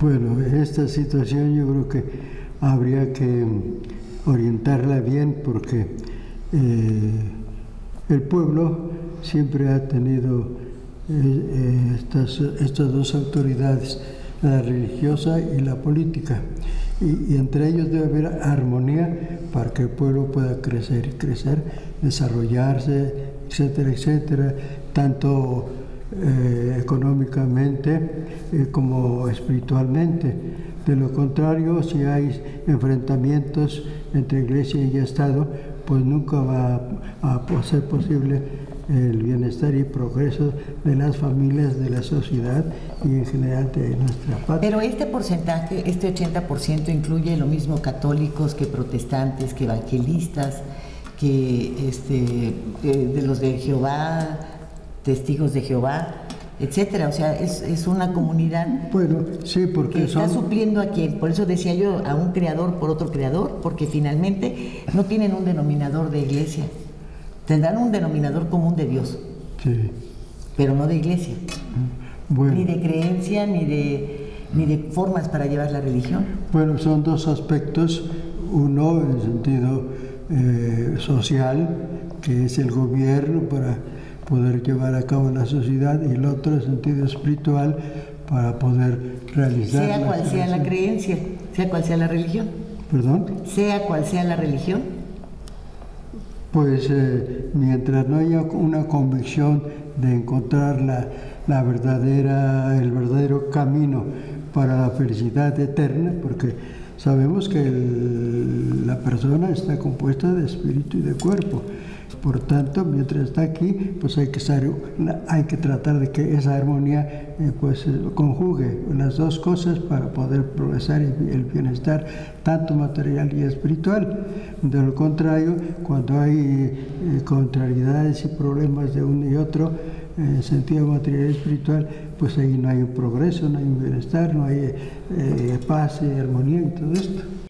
Bueno, esta situación yo creo que habría que orientarla bien porque el pueblo siempre ha tenido estas dos autoridades, la religiosa y la política, y entre ellos debe haber armonía para que el pueblo pueda crecer, desarrollarse, etcétera, etcétera, tanto económicamente como espiritualmente. De lo contrario, si hay enfrentamientos entre Iglesia y Estado, pues nunca va a ser posible el bienestar y progreso de las familias, de la sociedad y en general de nuestra patria. Pero este porcentaje, este 80%, incluye lo mismo católicos que protestantes, que evangelistas, que de los de Jehová, testigos de Jehová, etcétera. O sea, es una comunidad, bueno, sí, porque que está supliendo a quien. Por eso decía yo, a un creador por otro creador, porque finalmente no tienen un denominador de iglesia. Tendrán un denominador común de Dios, sí, pero no de iglesia, bueno, ni de creencia, ni de formas para llevar la religión. Bueno, son dos aspectos, uno en el sentido social, que es el gobierno para poder llevar a cabo la sociedad, y el otro en el sentido espiritual para poder realizar. Sea cual sea la creencia, sea cual sea la religión. ¿Perdón? Sea cual sea la religión. Pues mientras no haya una convicción de encontrar el verdadero camino para la felicidad eterna, porque sabemos que la persona está compuesta de espíritu y de cuerpo. Por tanto, mientras está aquí, pues hay que tratar de que esa armonía conjugue las dos cosas para poder progresar el bienestar tanto material y espiritual. De lo contrario, cuando hay contrariedades y problemas de uno y otro, en sentido material y espiritual, pues ahí no hay un progreso, no hay un bienestar, no hay paz y armonía y todo esto.